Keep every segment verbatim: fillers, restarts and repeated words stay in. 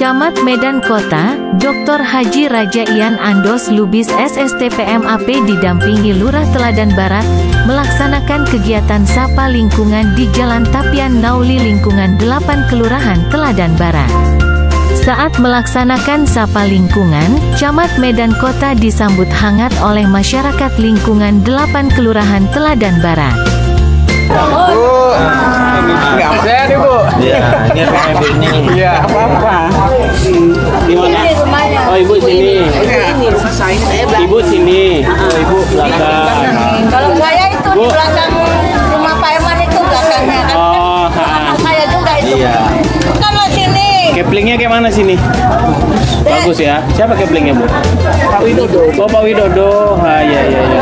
Camat Medan Kota, Doktor Haji Raja Ian Andos Lubis S S T P M A P didampingi Lurah Teladan Barat, melaksanakan kegiatan sapa lingkungan di Jalan Tapian Nauli Lingkungan delapan Kelurahan Teladan Barat. Saat melaksanakan sapa lingkungan, Camat Medan Kota disambut hangat oleh masyarakat lingkungan delapan Kelurahan Teladan Barat. Bu, nggak sehat Ibu? Iya, ini rumah ini. Iya, apa-apa. Di mana? Oh, Ibu sini. Ibu sini. Oh, Ibu belakang. Kalau saya itu di belakang rumah Pak Eman itu belakangnya kan. Oh, Anak saya juga itu. iya. Kan lo sini. Keplingnya kayak mana sini? Bagus ya. Siapa keplingnya, Bu? Pak Widodo. Oh, Pak Widodo. Ah, iya, iya, iya.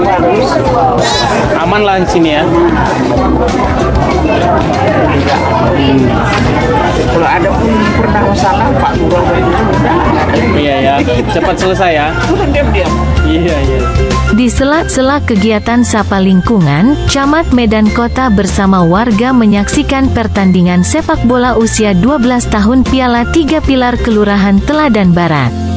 Aman lah di sini ya. Kalau ada pun pernah masalah Pak Lurah itu udah. Iya ya. Cepat selesai ya. Udah diam-diam. Iya, iya. Di sela-sela kegiatan sapa lingkungan, Camat Medan Kota bersama warga menyaksikan pertandingan sepak bola usia dua belas tahun Piala Tiga Pilar Kelurahan Teladan Barat.